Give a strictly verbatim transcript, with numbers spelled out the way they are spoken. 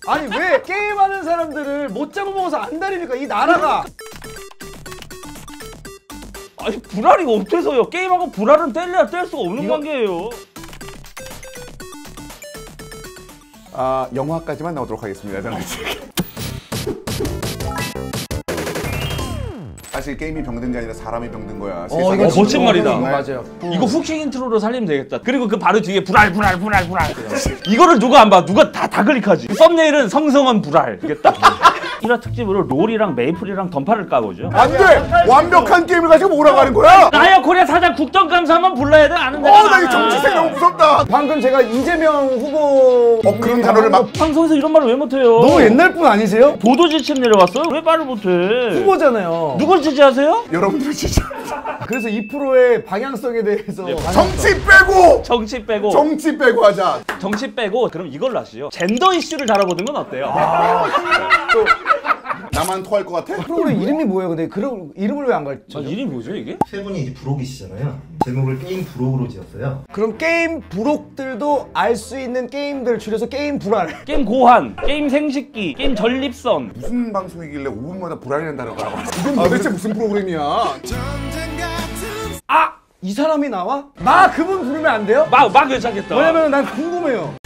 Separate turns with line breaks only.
아니 왜 게임하는 사람들을 못 잡아먹어서 안달입니까? 이 나라가.
아니 불알이 어때서요? 게임하고 불알은 뗄래야 뗄 수가 없는 이거... 관계예요.
아 영화까지만 나오도록 하겠습니다. 저는 사실 게임이 병든 게 아니라 사람이 병든 거야.
어, 이거 멋진 말이다.
맞아요.
이거 후킹 인트로로 살리면 되겠다. 그리고 그 바로 뒤에 불알 불알 불알 불알. 이거를 누가 안 봐? 누가 다, 다 클릭하지. 썸네일은 성성한 불알. 이게 딱. 일 화 특집으로 롤이랑 메이플이랑 던파를 까보죠.
안 돼! 완벽한 게임을 가지고 뭐라고 하는 거야?
나야 코리아 사장 국정감사 한번 불러야 돼? 아는 데가
어, 나 이 정치생 너무 무섭다.
방금 제가 이재명 후보
어, 그런 단어를 막
방송에서 이런 말을 왜 못해요?
너무 옛날 분 아니세요?
보도 지침 내려왔어요? 왜 말을 못해?
후보잖아요.
누굴 지지하세요?
여러분들 진짜
그래서 이 프로의 방향성에 대해서
네,
정치 빼고!
정치 빼고
정치 빼고 하자.
정치 빼고 그럼 이걸로 하시죠. 젠더 이슈를 다뤄보는 건 어때요?
아, 또
나만 토할 것 같아?
프로그램 이름이 뭐예요? 근데 그 이름을 왜 안 가르쳐?
아, 이름이 뭐죠 이게?
세 분이 이제 부록이시잖아요. 제목을 게임 부록으로 지었어요.
그럼 게임 부록들도 알 수 있는 게임들 줄여서 게임 불알.
게임 고한, 게임 생식기, 게임 전립선.
무슨 방송이길래 오 분마다 불안이라는 단어가 나와? 이건 도대체 무슨 프로그램이야?
아! 이 사람이 나와? 나 그분 부르면 안 돼요?
막, 막 괜찮겠다.
왜냐면 난 궁금해요.